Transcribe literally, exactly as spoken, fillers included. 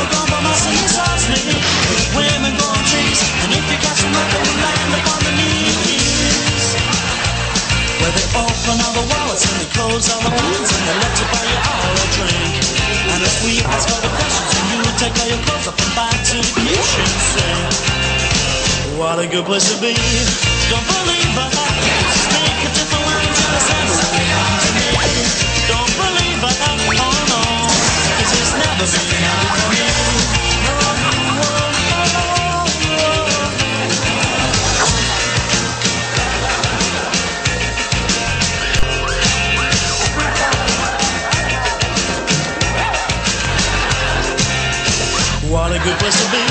compromising exhausts me. With women going trees, and if you catch them up, they will land upon their knees. Where they open all the wallets and they close all the blinds and they let you buy you all a drink. And if we ask all the questions, and you take all your clothes up and back to the kitchen sink. What a good place to be. Don't believe I make a different line to the same way to me. Don't believe I, oh no, cause it's never been happening for me. What a good place to be.